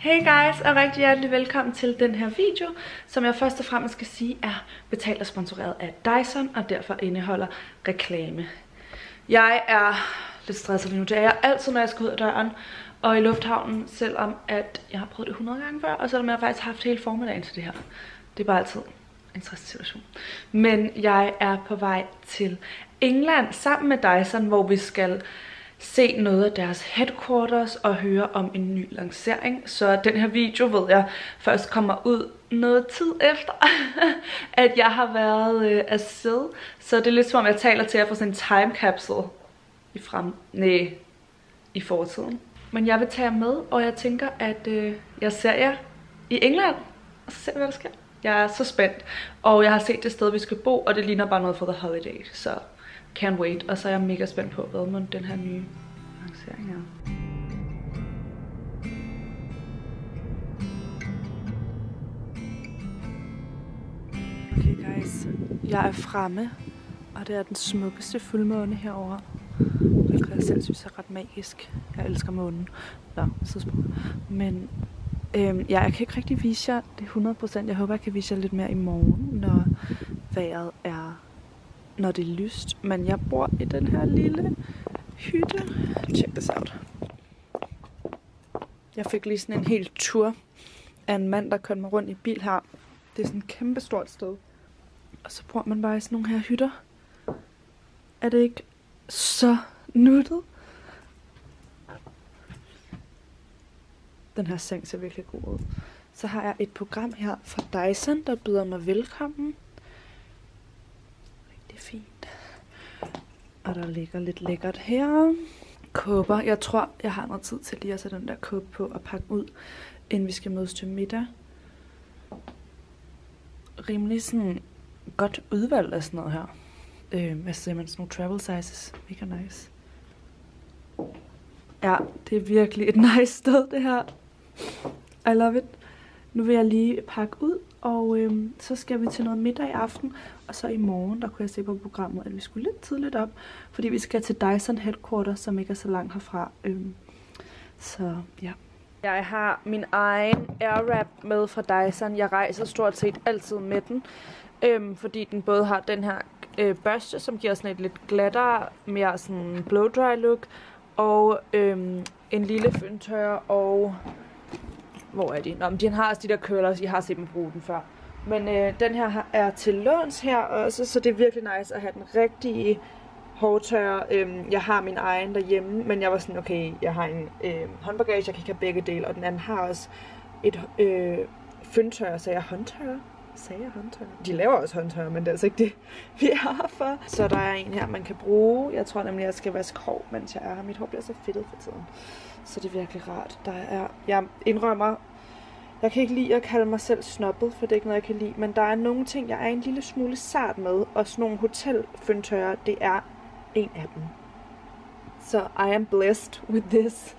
Hey guys, og rigtig hjertelig velkommen til den her video, som jeg først og fremmest skal sige er betalt og sponsoreret af Dyson, og derfor indeholder reklame. Jeg er lidt stresset lige nu. Det er jeg altid, når jeg skal ud af døren og i lufthavnen, selvom at jeg har prøvet det 100 gange før, og selvom jeg faktisk har haft hele formiddagen til det her. Det er bare altid en stressende situation. Men jeg er på vej til England sammen med Dyson, hvor vi skal se noget af deres headquarters og høre om en ny lancering. Så den her video ved jeg først kommer ud noget tid efter, at jeg har været afsted. Så det er lidt som om jeg taler til jer fra sådan en time capsule i fortiden. Men jeg vil tage jer med, og jeg tænker, at jeg ser jer i England, og så ser vi, hvad der sker. Jeg er så spændt, og jeg har set det sted, vi skal bo, og det ligner bare noget for the holiday, så can't wait. Og så er jeg mega spændt på, hvad med den her nye lancering er. Okay guys, jeg er fremme, og det er den smukkeste fuldmåne herovre. Hvilket jeg selv synes er ret magisk. Jeg elsker månen. Nå, tidspunkt. Men jeg kan ikke rigtig vise jer det 100%. Jeg håber, jeg kan vise jer lidt mere i morgen, når vejret er, når det er lyst. Men jeg bor i den her lille hytte. Check this out. Jeg fik lige sådan en hel tur af en mand, der kørte mig rundt i bil her. Det er sådan et kæmpe stort sted. Og så bor man bare i sådan nogle her hytter. Er det ikke så nuttet? Den her seng ser virkelig god ud. Så har jeg et program her fra Dyson, der byder mig velkommen. Rigtig fint. Og der ligger lidt lækkert her. Kåber. Jeg tror, jeg har noget tid til lige at sætte den der kåbe på og pakke ud, inden vi skal mødes til middag. Rimelig sådan godt udvalg af sådan noget her. Hvad siger man? Sådan nogle travel sizes. Mega nice. Ja, det er virkelig et nice sted, det her. I love it. Nu vil jeg lige pakke ud, og så skal vi til noget middag i aften. Og så i morgen, der kunne jeg se på programmet, at vi skulle lidt tidligt op, fordi vi skal til Dyson Headquarters, som ikke er så langt herfra. Så ja. Jeg har min egen Airwrap med fra Dyson. Jeg rejser stort set altid med den, fordi den både har den her børste, som giver sådan et lidt glattere, mere sådan blow-dry look, og en lille føntørrer, og hvor er de? Nå, men de har også de der curlers, jeg har set dem bruge den før. Men den her er til låns her også, så det er virkelig nice at have den rigtige hårtørrer. Jeg har min egen derhjemme, men jeg var sådan, okay, jeg har en håndbagage, jeg kan ikke have begge dele, og den anden har også et føntørrer, så jeg håndtørrer. Sagde jeg håndtørrer? De laver også håndtørrer, men det er altså ikke det, vi er her for. Så der er en her, man kan bruge. Jeg tror nemlig, jeg skal vaske hår, mens jeg er her. Mit hår bliver så fedtet for tiden. Så det er virkelig rart. Jeg indrømmer, jeg kan ikke lide at kalde mig selv snobbet, for det er ikke noget, jeg kan lide. Men der er nogle ting, jeg er en lille smule sart med. Og sådan nogle hotelføntørrer, det er en af dem. Så I am blessed with this.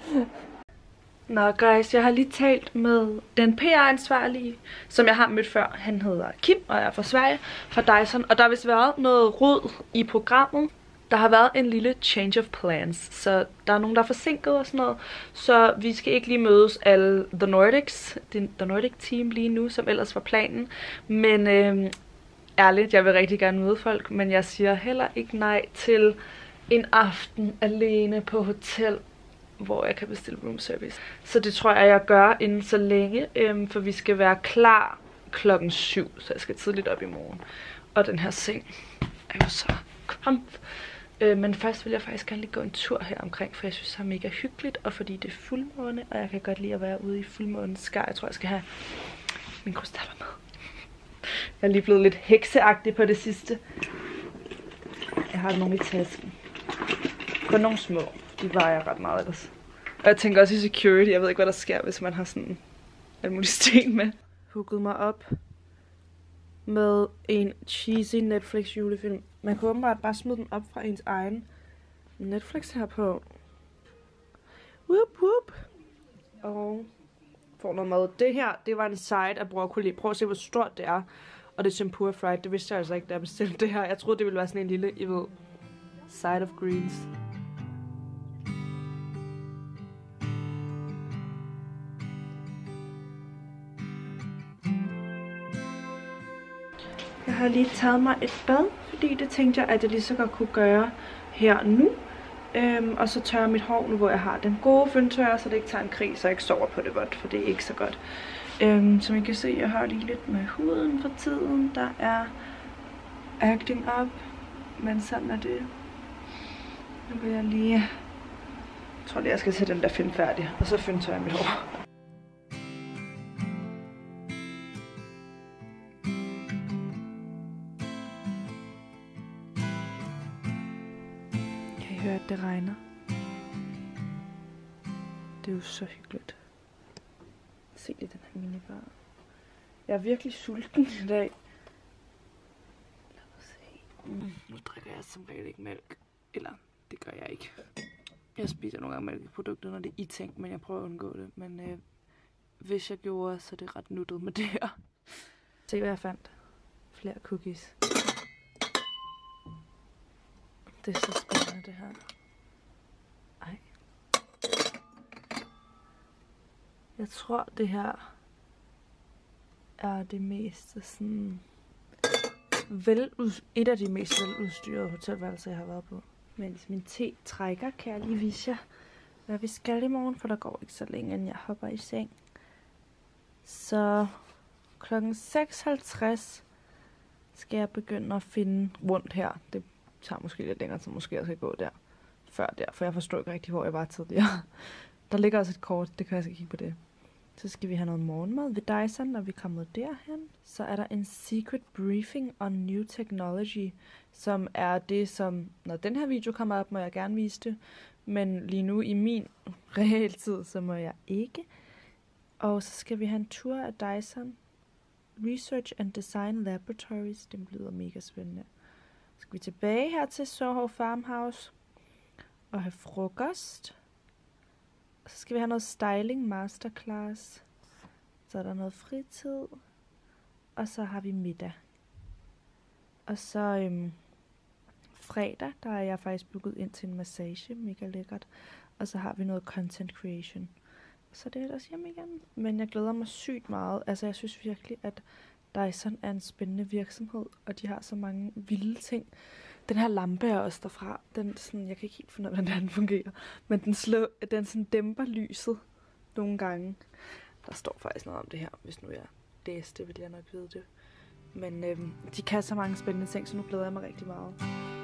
Nå guys, jeg har lige talt med den PR-ansvarlige, som jeg har mødt før. Han hedder Kim, og er fra Sverige, fra Dyson. Og der har vist været noget rod i programmet. Der har været en lille change of plans, så der er nogen, der er forsinket og sådan noget. Så vi skal ikke lige mødes alle The Nordic team lige nu, som ellers var planen. Men ærligt, jeg vil rigtig gerne møde folk, men jeg siger heller ikke nej til en aften alene på hotel, hvor jeg kan bestille room service. Så det tror jeg gør inden så længe, for vi skal være klar 7:00, så jeg skal tidligt op i morgen. Og den her seng er jo så komf. Men først vil jeg faktisk gerne lige gå en tur her omkring, for jeg synes det er mega hyggeligt, og fordi det er fuldmåne, og jeg kan godt lide at være ude i fuldmånens skær. Jeg tror, jeg skal have mine krystaller med. Jeg er lige blevet lidt hekseagtig på det sidste. Jeg har nogle i tasken. Kun nogle små. De vejer ret meget ellers. Og jeg tænker også i security. Jeg ved ikke, hvad der sker, hvis man har sådan alle mulige sten med. Hooket mig op med en cheesy Netflix julefilm. Man kunne åbenbart bare smide den op fra ens egen Netflix her på. Whoop whoop. Og får noget mad. Det her, det var en side af broccoli. Prøv at se, hvor stort det er. Og det er tempura fried. Det vidste jeg altså ikke, da jeg bestilte det her. Jeg troede, det ville være sådan en lille, I ved, side of greens. har lige taget mig et bad, fordi det tænkte jeg, at jeg lige så godt kunne gøre her nu. Og så tørre mit hår nu, hvor jeg har den gode fyndtørrer, så det ikke tager en krig, så jeg ikke sover på det vådt, for det er ikke så godt. Som I kan se, jeg har lige lidt med huden for tiden, der er acting up, men sådan er det. Nu vil jeg lige, jeg tror lige, jeg skal sætte den der fynd færdig, og så fyndtørrer jeg mit hår. Kan I høre, at det regner? Det er jo så hyggeligt. Se lige den her minibar. Jeg er virkelig sulten i dag. Lad os se. Nu drikker jeg som regel ikke mælk. Eller, det gør jeg ikke. Jeg spiser nogle gange mælkeprodukter, når det er i-ting, men jeg prøver at undgå det. Men hvis jeg gjorde, så er det ret nuttet med det her. Se, hvad jeg fandt. Flere cookies. Det er så spændende, det her. Ej. Jeg tror, det her er det mest sådan et af de mest veludstyrede hotelværelser, jeg har været på. Mens min te trækker, kan jeg lige vise jer, hvad vi skal i morgen, for der går ikke så længe, inden jeg hopper i seng. Så klokken 6:50 skal jeg begynde at finde rundt her. Det tager måske lidt længere, så måske jeg skal gå der før der, for jeg forstår ikke rigtig, hvor jeg var tidligere. Der ligger også et kort, det kan jeg skal kigge på det. Så skal vi have noget morgenmad ved Dyson, når vi kommer derhen. Så er der en secret briefing on new technology, som er det, som når den her video kommer op, må jeg gerne vise det. Men lige nu i min realtid, så må jeg ikke. Og så skal vi have en tur af Dyson Research and Design Laboratories. Det lyder mega spændende. Så skal vi tilbage her til Soho Farmhouse og have frokost. Og så skal vi have noget styling masterclass. Så er der noget fritid. Og så har vi middag. Og så fredag, der er jeg faktisk booket ind til en massage. Mega lækkert. Og så har vi noget content creation. Og så er det ellers hjem igen. Men jeg glæder mig sygt meget. Altså jeg synes virkelig, at Dyson er en spændende virksomhed. Og de har så mange vilde ting. Den her lampe er også derfra. Den sådan, jeg kan ikke helt finde ud af, hvordan den fungerer. Men den sådan dæmper lyset nogle gange. Der står faktisk noget om det her, hvis nu jeg læste, ville jeg nok vide det. Men de kan så mange spændende ting, så nu glæder jeg mig rigtig meget.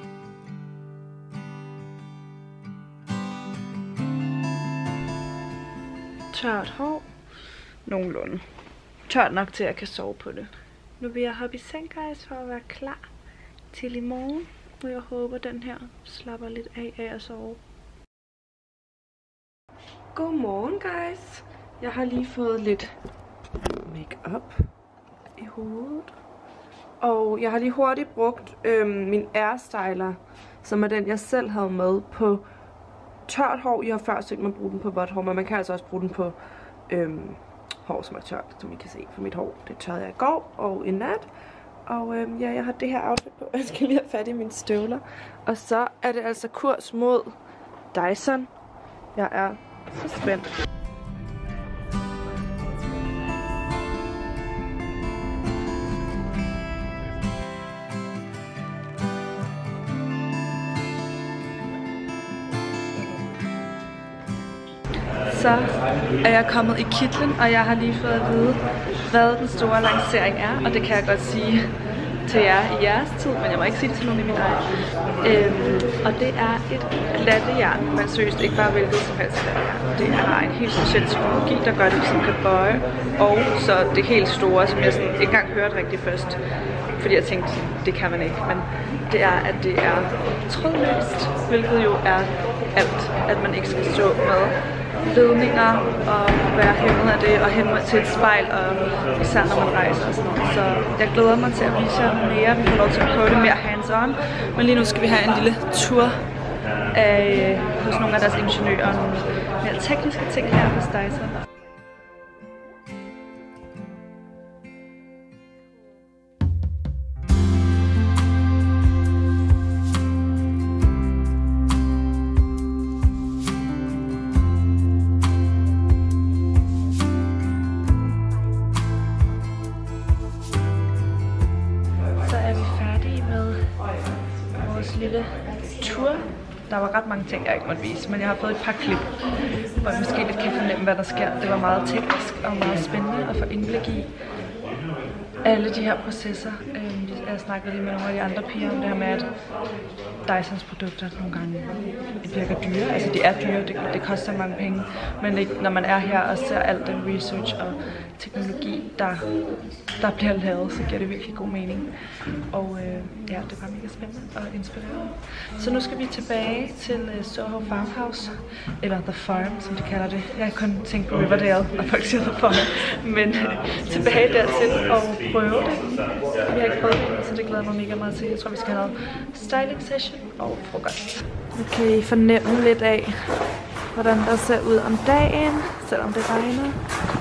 Tørt hår. Nogenlunde. Tørt nok til, at jeg kan sove på det. Nu vil jeg hoppe i seng, guys, for at være klar til i morgen. Og jeg håber, den her slapper lidt af at sove. Godmorgen, guys. Jeg har lige fået lidt make-up i hovedet. Og jeg har lige hurtigt brugt min Airstyler, som er den, jeg selv havde med på tørt hår. Jeg har før set mig bruge den på vådt hår, men man kan altså også bruge den på hår, som er tørt, som I kan se for mit hår. Det tørrede jeg i går og i nat. Og ja, jeg har det her outfit på. Jeg skal lige have fat i mine støvler. Og så er det altså kurs mod Dyson. Jeg er så spændt. Så er jeg kommet i kitlen, og jeg har lige fået at vide, hvad den store lancering er. Og det kan jeg godt sige til jer i jeres tid, men jeg må ikke sige det til nogen i min egen. Og det er et glattejern, men seriøst ikke bare hvilket som helst glattejern. Det har en helt speciel teknologi, der gør det, som kan bøje. Og så det helt store, som jeg sådan ikke engang hørte rigtig først, fordi jeg tænkte, det kan man ikke. Men det er, at det er trådløst, hvilket jo er alt, at man ikke skal stå med ledninger og være hæmmet af det og hæmmet til et spejl, og især når man rejser og sådan noget. Så jeg glæder mig til at vise jer mere. Vi får lov til at prøve det mere hands-on. Men lige nu skal vi have en lille tur hos nogle af deres ingeniører og nogle mere tekniske ting her hos Dyson. tour. Der var ret mange ting, jeg ikke måtte vise, men jeg har fået et par klip, hvor jeg måske lidt kan fornemme, hvad der sker. Det var meget teknisk og meget spændende at få indblik i alle de her processer. Jeg snakkede lige med nogle af de andre piger om det her med, at Dysons produkter nogle gange virker dyre. Altså de er dyre, det koster mange penge. Men når man er her og ser alt den research og teknologi, der bliver lavet, så giver det virkelig god mening. Og ja, det var mega spændende og inspirerende. Så nu skal vi tilbage til Soho Farmhouse, eller The Farm, som de kalder det. Jeg har kun tænkt på Riverdale, og folk siger The Farm. Men tilbage dertil og prøve det. Vi har ikke prøvet det, så det glæder mig mega meget til. Jeg tror, vi skal have noget styling session og frokost. Nu kan I fornemme lidt af, hvordan der ser ud om dagen, selvom det regner.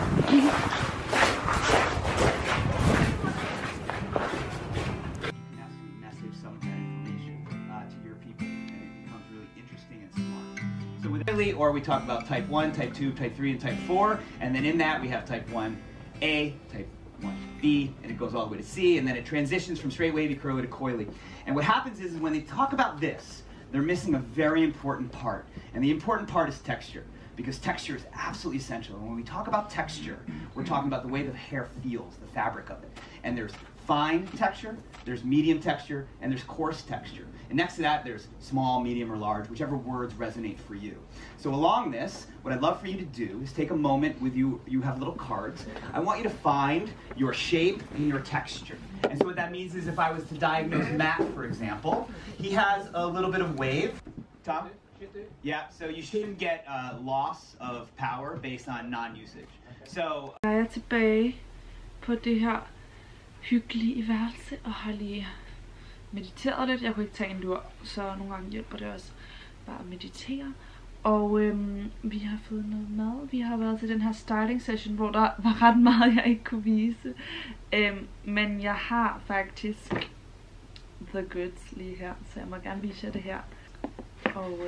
Or we talk about type 1, type 2, type 3, and type 4, and then in that we have type 1A, type 1B, and it goes all the way to C, and then it transitions from straight wavy, curly to coily. And what happens is when they talk about this, they're missing a very important part, and the important part is texture, because texture is absolutely essential. And when we talk about texture, we're talking about the way the hair feels, the fabric of it. And there's fine texture, there's medium texture, and there's coarse texture. And next to that, there's small, medium, or large, whichever words resonate for you. So along this, what I'd love for you to do is take a moment with you. You have little cards. I want you to find your shape and your texture. And so what that means is if I was to diagnose Matt, for example, he has a little bit of wave. Tom? Yeah, so you shouldn't get loss of power based on non-usage. So jeg er tilbage på det her hyggelige værelse og har lige mediteret lidt. Jeg kunne ikke tage en lur, så nogle gange hjælper det også bare at meditere. Og vi har fået noget mad. Vi har været til den her styling session, hvor der var ret meget, jeg ikke kunne vise. Men jeg har faktisk the goods lige her, så jeg må gerne vise jer det her. Og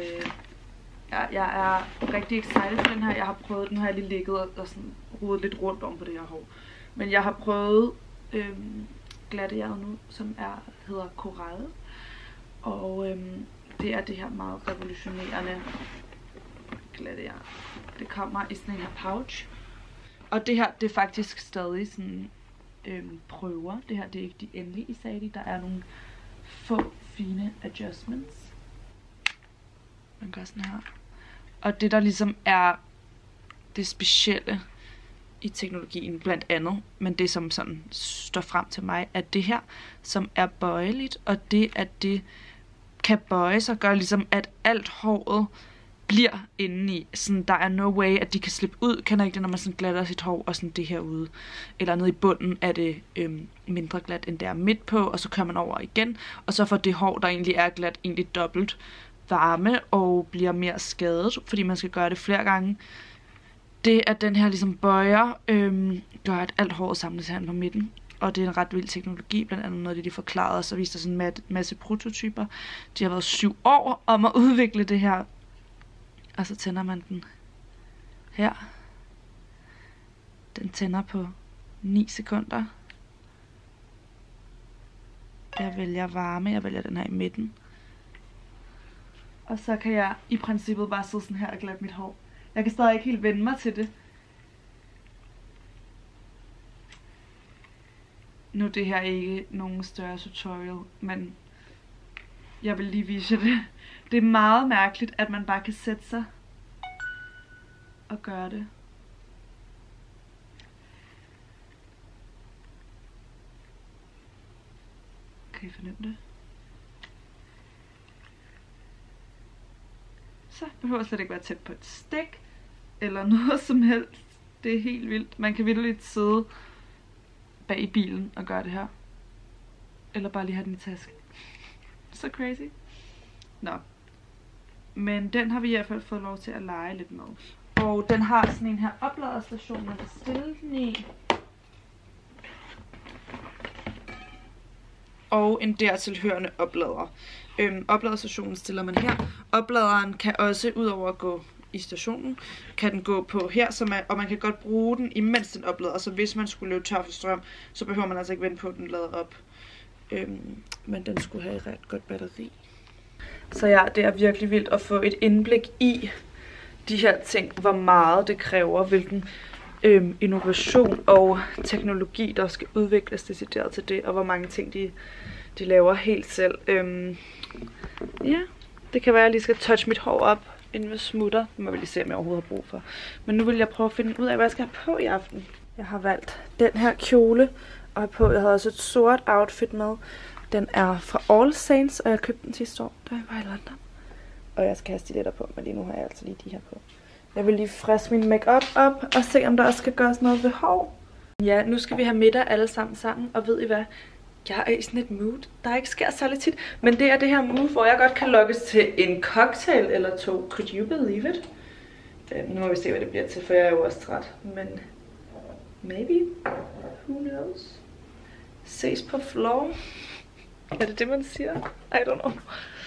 jeg er rigtig excited for den her. Jeg har prøvet, nu har jeg lige ligget og sådan rodet lidt rundt om på det her hår. Men jeg har prøvet glattejern nu, som hedder Coral. Og det er det her meget revolutionerende glattejern. Det kommer i sådan en her pouch. Og det her, det er faktisk stadig sådan prøver. Det her, det er ikke de endelige i Sadie. Der er nogle få fine adjustments. Man gør sådan her. Og det der ligesom er det specielle i teknologien blandt andet, men det som sådan står frem til mig, er det her, som er bøjeligt, og det at det kan bøje sig, gør ligesom at alt håret bliver indeni. Sådan, der er no way, at de kan slippe ud. Kender ikke det, når man sådan glatter sit hår og sådan det her ude. Eller nede i bunden er det mindre glat, end det er midt på, og så kører man over igen. Og så får det hår, der egentlig er glat, egentlig dobbelt varme og bliver mere skadet, fordi man skal gøre det flere gange. Det, at den her ligesom bøjer, gør, at alt håret samles her på midten. Og det er en ret vild teknologi, blandt andet noget, de forklarede os, og viste sådan en masse prototyper. De har været 7 år om at udvikle det her. Og så tænder man den her. Den tænder på 9 sekunder. Jeg vælger varme, jeg vælger den her i midten. Og så kan jeg i princippet bare sidde sådan her og glatte mit hår. Jeg kan stadig ikke helt vende mig til det. Nu er det her ikke nogen større tutorial, men jeg vil lige vise det. Det er meget mærkeligt, at man bare kan sætte sig og gøre det. Kan I fornemme det? Så behøver slet ikke være tæt på et stik eller noget som helst. Det er helt vildt. Man kan virkelig sidde bag i bilen og gøre det her. Eller bare lige have den i tasken. Så crazy. Nå. Men den har vi i hvert fald fået lov til at lege lidt med. Og den har sådan en her opladerstation, man kan stille den i. Og en dertilhørende oplader. Opladerstationen stiller man her. Opladeren kan også, udover at gå i stationen, kan den gå på her, og man kan godt bruge den, imens den oplader. Så hvis man skulle løbe tør for strøm, så behøver man altså ikke vente på, at den lader op. Men den skulle have et ret godt batteri. Så ja, det er virkelig vildt at få et indblik i de her ting, hvor meget det kræver, hvilken innovation og teknologi, der skal udvikles decideret til det, og hvor mange ting de laver helt selv. Ja, det kan være, at jeg lige skal touche mit hår op, inden vi smutter. Det må vi lige se, om jeg overhovedet har brug for. Men nu vil jeg prøve at finde ud af, hvad jeg skal have på i aften. Jeg har valgt den her kjole, og på, jeg havde også et sort outfit med. Den er fra All Saints, og jeg købte den sidste år, da jeg var i London. Og jeg skal have stiletter på, men lige nu har jeg altså lige de her på. Jeg vil lige friske min makeup op og se, om der også skal gøres noget ved hår. Ja, nu skal vi have middag alle sammen, og ved I hvad? Jeg er i sådan et mood, der ikke sker særlig tit. Men det er det her mood, hvor jeg godt kan lokkes til en cocktail eller to. Could you believe it? Nu må vi se, hvad det bliver til, for jeg er jo også træt. Men maybe. Who knows? Ses på floor. Er det det, man siger? I don't know.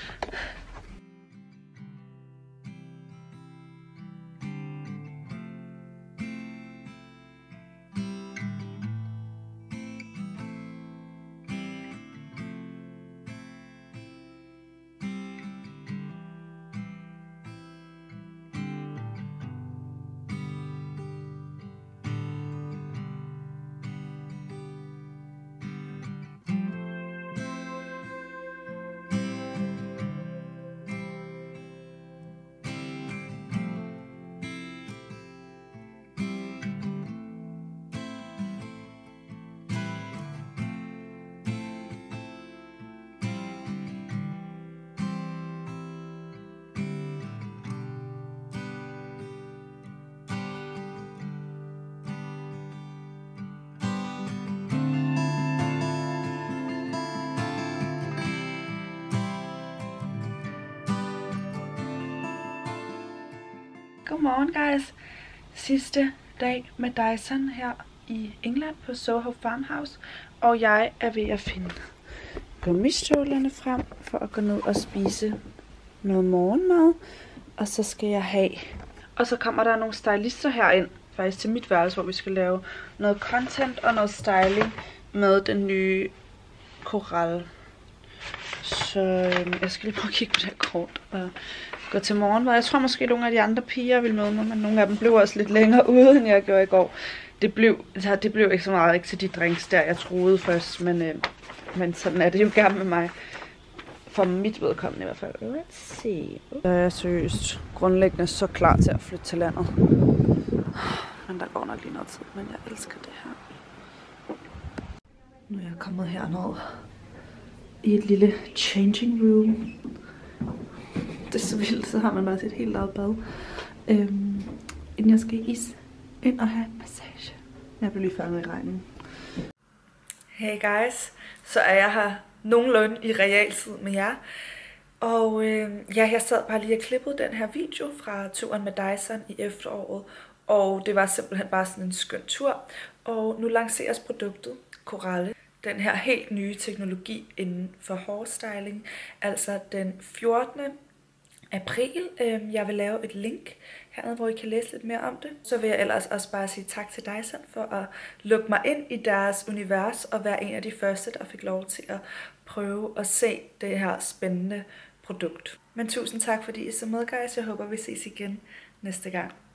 Godmorgen guys. Sidste dag med Dyson her i England på Soho Farmhouse. Og jeg er ved at finde gummistøvlerne frem for at gå ned og spise noget morgenmad. Og så skal jeg have... Og så kommer der nogle stylister herind, faktisk til mit værelse, hvor vi skal lave noget content og noget styling med den nye Coral. Så jeg skal lige prøve at kigge på det her kort og gå til morgenmad. Jeg tror måske, at nogle af de andre piger vil møde mig, men nogle af dem blev også lidt længere ude, end jeg gjorde i går. Det blev ikke så meget ikke til de drinks der, jeg troede først, men sådan er det jo gerne med mig. For mit vedkommende i hvert fald. Let's see. Jeg er seriøst grundlæggende så klar til at flytte til landet. Men der går nok lige noget tid, men jeg elsker det her. Nu er jeg kommet herned i et lille changing room. Det er så vildt, så har man bare sit helt eget bad. Inden jeg skal ind og have en massage. Jeg bliver lige fanget i regnen. Hey guys, så er jeg her nogenlunde i realtid med jer. Og jeg sad bare lige og klippede den her video fra turen med Dyson i efteråret. Og det var simpelthen bare sådan en skøn tur. Og nu lanceres produktet Coral. Den her helt nye teknologi inden for hårstyling. Altså den 14. april. Jeg vil lave et link hernede, hvor I kan læse lidt mere om det. Så vil jeg ellers også bare sige tak til Dyson for at lukke mig ind i deres univers og være en af de første, der fik lov til at prøve at se det her spændende produkt. Men tusind tak, fordi I så med, guys. Jeg håber, vi ses igen næste gang.